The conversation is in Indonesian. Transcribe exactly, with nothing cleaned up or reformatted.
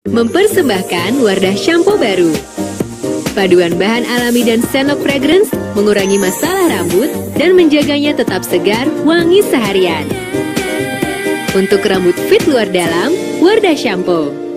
Mempersembahkan Wardah Shampoo baru. Paduan bahan alami dan Senok Fragrance mengurangi masalah rambut dan menjaganya tetap segar, wangi seharian. Untuk rambut fit luar dalam, Wardah Shampoo.